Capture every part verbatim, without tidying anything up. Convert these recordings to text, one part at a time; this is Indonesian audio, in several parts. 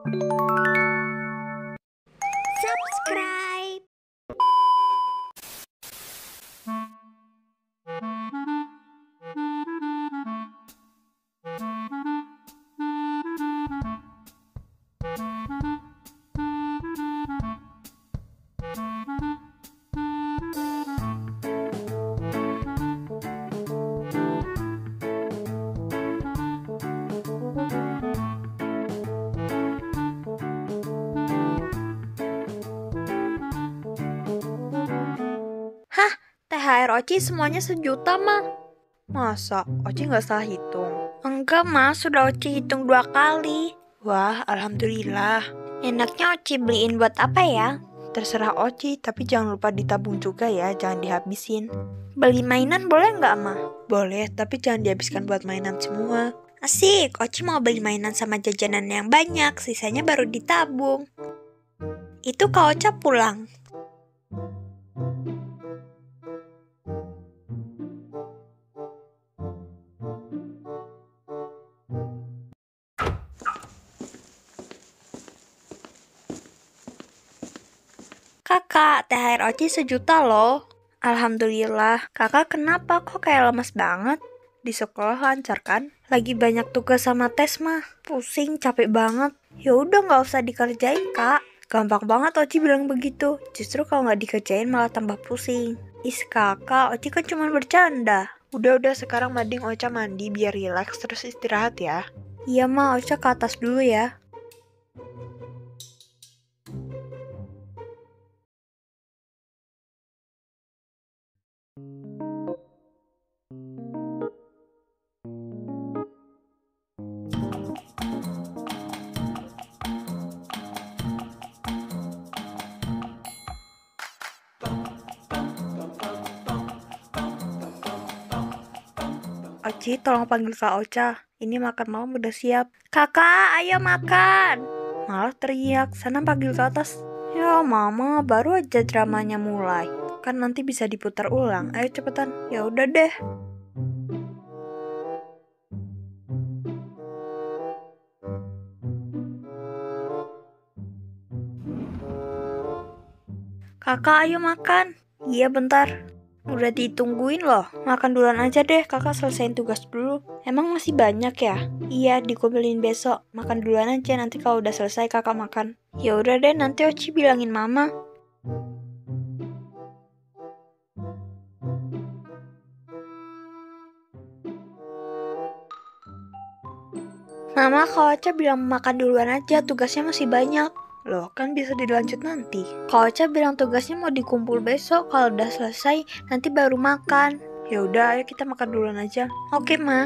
Subscribe. Hah, T H R Oci semuanya sejuta, mah. Masa? Oci nggak salah hitung? Enggak, mah. Sudah Oci hitung dua kali. Wah, alhamdulillah. Enaknya Oci beliin buat apa ya? Terserah Oci, tapi jangan lupa ditabung juga ya, jangan dihabisin. Beli mainan boleh nggak, mah? Boleh, tapi jangan dihabiskan buat mainan semua. Asik, Oci mau beli mainan sama jajanan yang banyak, sisanya baru ditabung. Itu Kak Oca pulang. Kakak, T H R Oci sejuta loh. Alhamdulillah. Kakak kenapa kok kayak lemas banget? Di sekolah lancar kan? Lagi banyak tugas sama tes mah. Pusing, capek banget. Ya udah nggak usah dikerjain, Kak. Gampang banget Oci bilang begitu. Justru kalau nggak dikerjain malah tambah pusing. Is kakak, Oci kan cuma bercanda. Udah-udah sekarang mending Ocha mandi biar rileks terus istirahat ya. Iya mah, Ocha ke atas dulu ya. Oci, tolong panggil Kak Ocha. Ini makan malam udah siap. Kakak, ayo makan. Malah teriak, sana panggil ke atas. Ya mama, baru aja dramanya mulai. Kan nanti bisa diputar ulang. Ayo cepetan. Ya udah deh. Kakak, ayo makan. Iya bentar. Udah ditungguin loh. Makan duluan aja deh, kakak selesaiin tugas dulu. Emang masih banyak ya? Iya, dikumpulin besok. Makan duluan aja, nanti kalau udah selesai kakak makan. Ya udah deh, nanti Oci bilangin mama. Mama, Kak Ocha bilang makan duluan aja, tugasnya masih banyak. Loh, kan bisa dilanjut nanti. Kak Ocha bilang tugasnya mau dikumpul besok, kalau udah selesai nanti baru makan. Ya udah, ayo kita makan duluan aja. Oke, Ma.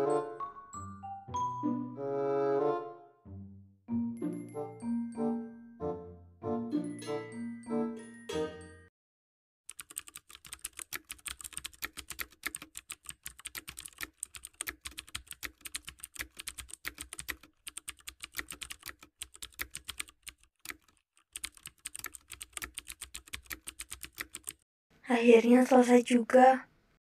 Akhirnya selesai juga.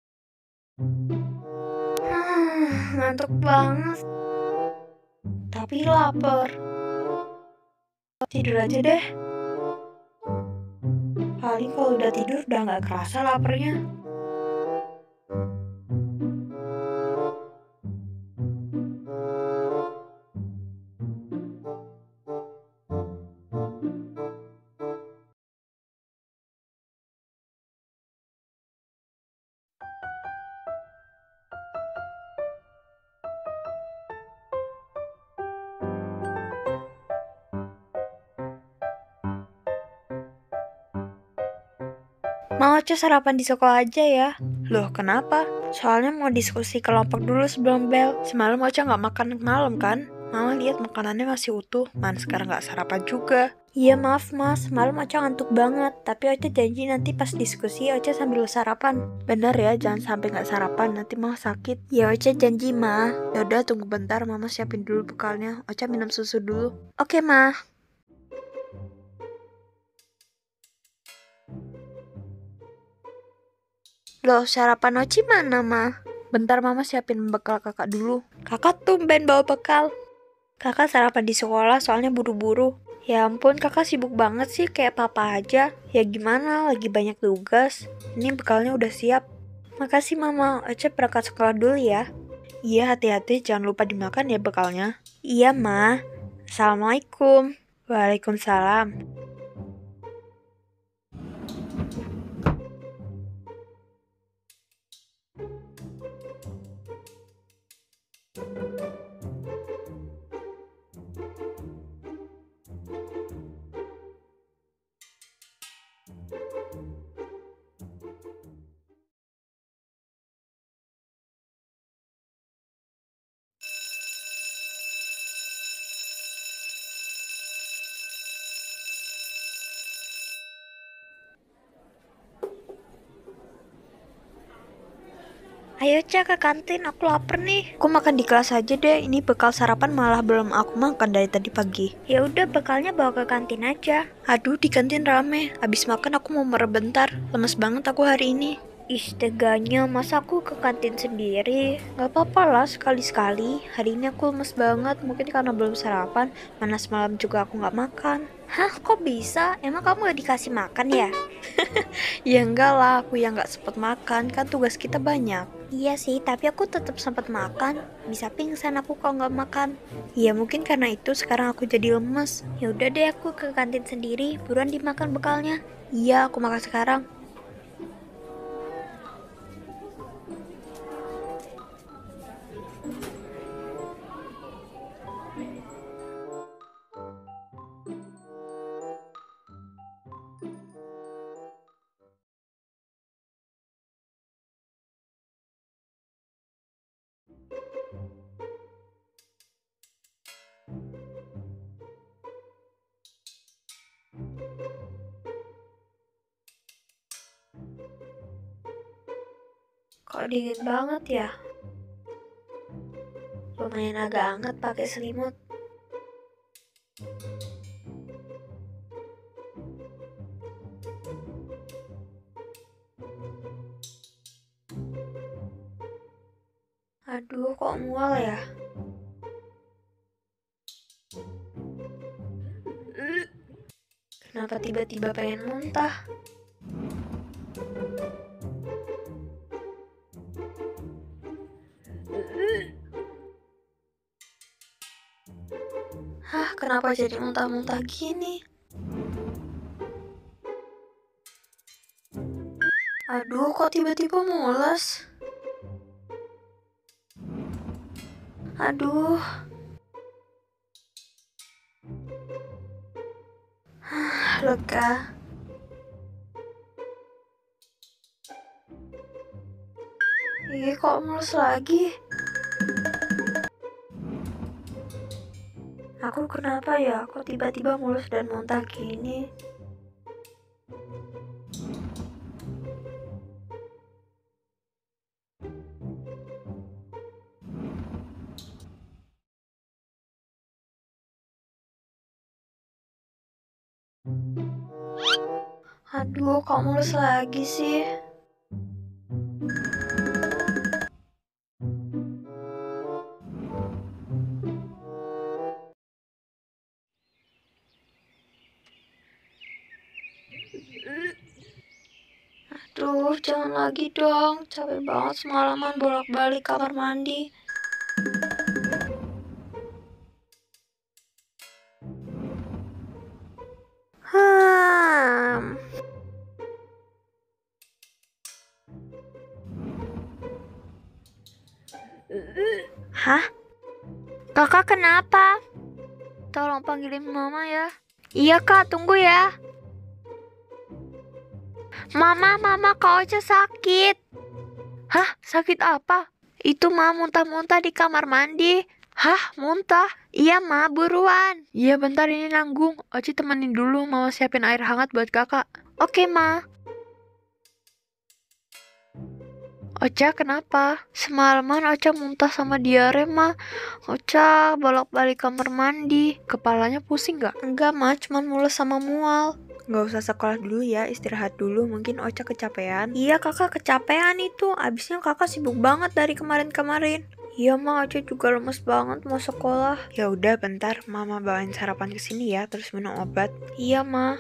Hmm, ngantuk banget. Tapi lapar. Tidur aja deh. Paling kalau udah tidur udah nggak kerasa laparnya. Mau Ocha sarapan di sekolah aja ya. Loh, kenapa? Soalnya mau diskusi kelompok dulu sebelum bel. Semalam Ocha nggak makan malam kan? Mama lihat makanannya masih utuh. Man, sekarang nggak sarapan juga. Iya maaf mas, semalam Ocha ngantuk banget. Tapi Ocha janji nanti pas diskusi Ocha sambil sarapan. Bener ya, jangan sampai nggak sarapan, nanti mama sakit. Ya Ocha janji ma. Yaudah tunggu bentar, mama siapin dulu bekalnya. Ocha minum susu dulu. Oke ma. Loh, sarapan Oci mana, Ma? Bentar mama siapin bekal kakak dulu. Kakak tumben bawa bekal. Kakak sarapan di sekolah soalnya buru-buru. Ya ampun, kakak sibuk banget sih kayak papa aja. Ya gimana, lagi banyak tugas. Ini bekalnya udah siap. Makasih mama, Oce berangkat sekolah dulu ya. Iya, hati-hati jangan lupa dimakan ya bekalnya. Iya ma. Assalamualaikum. Waalaikumsalam. Ayo Ca ke kantin, aku lapar nih. Aku makan di kelas aja deh, ini bekal sarapan malah belum aku makan dari tadi pagi. Ya udah bekalnya bawa ke kantin aja. Aduh di kantin rame, abis makan aku mau merem bentar, lemes banget aku hari ini. Ih teganya, masa aku ke kantin sendiri? Gak apa-apa lah sekali-sekali, hari ini aku lemes banget, mungkin karena belum sarapan, mana semalam juga aku gak makan. Hah kok bisa? Emang kamu gak dikasih makan ya? Ya enggak lah, aku yang gak sempet makan, kan tugas kita banyak. Iya sih, tapi aku tetap sempat makan. Bisa pingsan aku kalau nggak makan. Ya mungkin karena itu sekarang aku jadi lemes. Ya udah deh aku ke kantin sendiri, buruan dimakan bekalnya. Iya, aku makan sekarang. Kok dingin banget ya? Lumayan agak hangat pakai selimut. Aduh, kok mual ya? Kenapa tiba-tiba pengen muntah? Hah, kenapa jadi muntah-muntah gini? Aduh, kok tiba-tiba mules? Aduh. Hah, lega. Ih, kok mulus lagi? Aku kenapa ya? Kok tiba-tiba mulus dan muntah gini? Aduh, kok mulus lagi sih? Aduh, jangan lagi dong. Capek banget semalaman bolak-balik kamar mandi. Hmm. Hah? Kakak kenapa? Tolong panggilin mama ya. Iya kak, tunggu ya. Mama, mama, Kak Oce sakit. Hah, sakit apa? Itu ma muntah-muntah di kamar mandi. Hah, muntah? Iya ma, buruan. Iya bentar ini nanggung. Oci temenin dulu, mama siapin air hangat buat kakak. Oke ma. Ocha kenapa? Semalaman Ocha muntah sama diare ma. Ocha bolak-balik kamar mandi. Kepalanya pusing gak? Enggak ma, cuman mules sama mual. Gak usah sekolah dulu ya, istirahat dulu. Mungkin Ocha kecapean. Iya kakak kecapean itu. Abisnya kakak sibuk banget dari kemarin-kemarin. Iya Ma, Ocha juga lemes banget mau sekolah. Ya udah bentar, Mama bawain sarapan ke sini ya, terus minum obat. Iya Ma.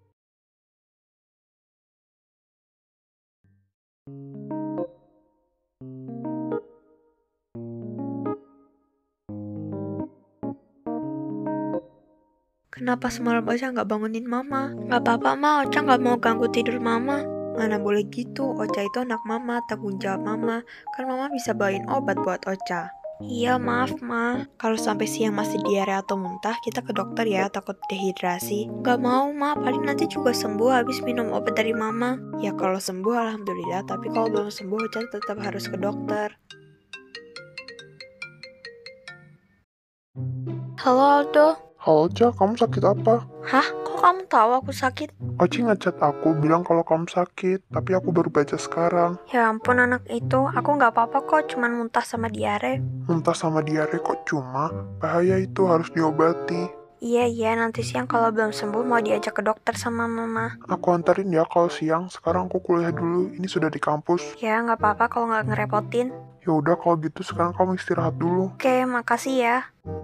Kenapa semalam Ocha nggak bangunin Mama? Nggak apa-apa Ma, Ocha nggak mau ganggu tidur Mama. Mana boleh gitu, Ocha itu anak Mama, tanggung jawab Mama. Kan Mama bisa bawain obat buat Ocha. Iya maaf Ma, kalau sampai siang masih diare atau muntah, kita ke dokter ya, takut dehidrasi. Gak mau Ma, paling nanti juga sembuh habis minum obat dari Mama. Ya kalau sembuh alhamdulillah, tapi kalau belum sembuh Ocha tetap harus ke dokter. Halo Aldo. Halo Ocha, kamu sakit apa? Hah? Kok kamu tahu aku sakit? Oci ngechat aku bilang kalau kamu sakit, tapi aku baru baca sekarang. Ya ampun anak itu, aku nggak apa-apa kok, cuman muntah sama diare. Muntah sama diare kok cuma, bahaya itu harus diobati. Iya iya, nanti siang kalau belum sembuh mau diajak ke dokter sama Mama. Aku antarin ya kalau siang, sekarang aku kuliah dulu, ini sudah di kampus. Ya nggak apa-apa kalau nggak ngerepotin. Ya udah kalau gitu sekarang kamu istirahat dulu. Oke, makasih ya.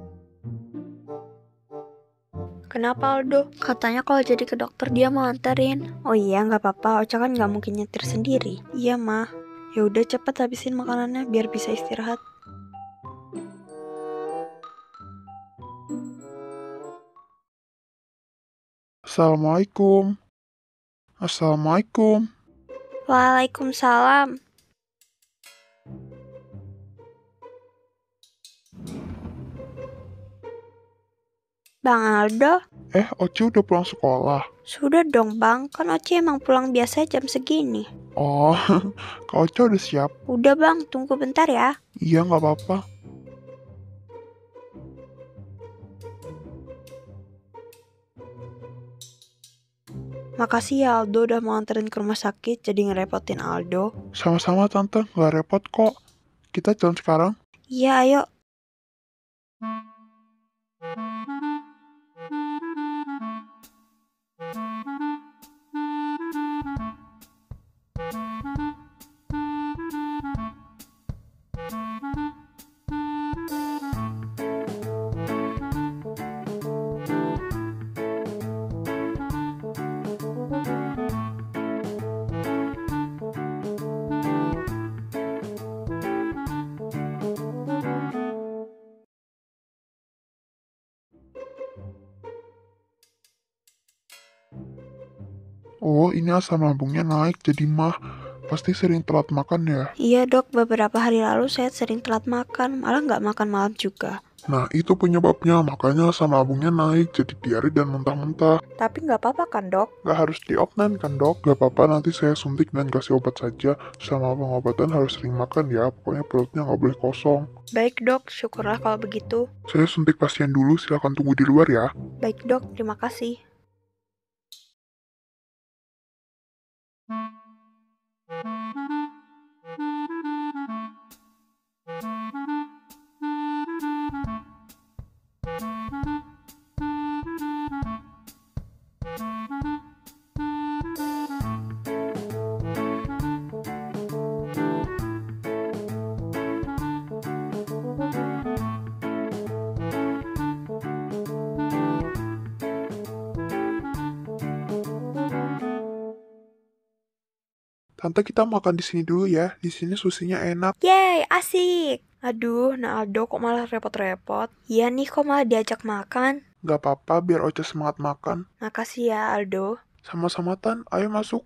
Kenapa Aldo? Katanya kalau jadi ke dokter dia mau anterin. Oh iya nggak apa-apa, Ocha kan nggak mungkin nyetir sendiri. Iya mah. Ya udah cepet habisin makanannya biar bisa istirahat. Assalamualaikum. Assalamualaikum. Waalaikumsalam. Bang Aldo? Eh, Oci udah pulang sekolah? Sudah dong bang, kan Oci emang pulang biasa jam segini. Oh, Kak Oci udah siap? Udah bang, tunggu bentar ya. Iya, nggak apa-apa. Makasih ya Aldo udah mau anterin ke rumah sakit, jadi ngerepotin Aldo. Sama-sama Tante, nggak repot kok. Kita jalan sekarang? Iya ayo. Oh, ini asam lambungnya naik jadi mah. Pasti sering telat makan ya? Iya dok, beberapa hari lalu saya sering telat makan, malah nggak makan malam juga. Nah, itu penyebabnya. Makanya asam lambungnya naik jadi diare dan muntah-muntah. Tapi nggak apa-apa kan dok? Gak harus diopname kan dok? Gak apa-apa, nanti saya suntik dan kasih obat saja. Selama pengobatan harus sering makan ya. Pokoknya perutnya nggak boleh kosong. Baik dok, syukurlah kalau begitu. Saya suntik pasien dulu, silakan tunggu di luar ya. Baik dok, terima kasih. Tante, kita makan di sini dulu ya. Di sini susinya enak. Yeay, asik. Aduh, nah Aldo kok malah repot-repot. Iya nih, kok malah diajak makan. Gak apa-apa, biar Ocha semangat makan. Makasih ya Aldo. Sama-sama Tan, ayo masuk.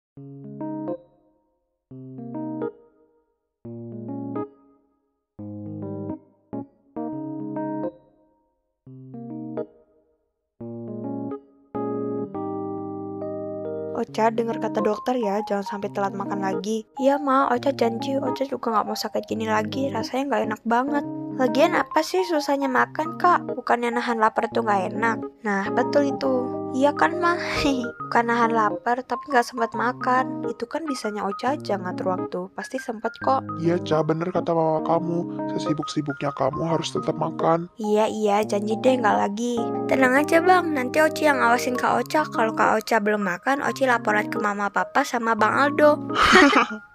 Ocha denger kata dokter ya, jangan sampai telat makan lagi. Iya ma, Ocha janji, Ocha juga gak mau sakit gini lagi, rasanya gak enak banget. Lagian apa sih susahnya makan kak? Bukannya nahan lapar tuh gak enak? Nah betul itu. Iya kan ma, bukan nahan lapar tapi gak sempat makan. Itu kan bisanya Ocha aja ngatur waktu, pasti sempet kok. Iya Ca, bener kata mama kamu. Sesibuk-sibuknya kamu harus tetap makan. Iya iya, janji deh gak lagi. Tenang aja bang, nanti Oci yang awasin Kak Ocha. Kalau Kak Ocha belum makan, Oci laporan ke mama papa sama Bang Aldo.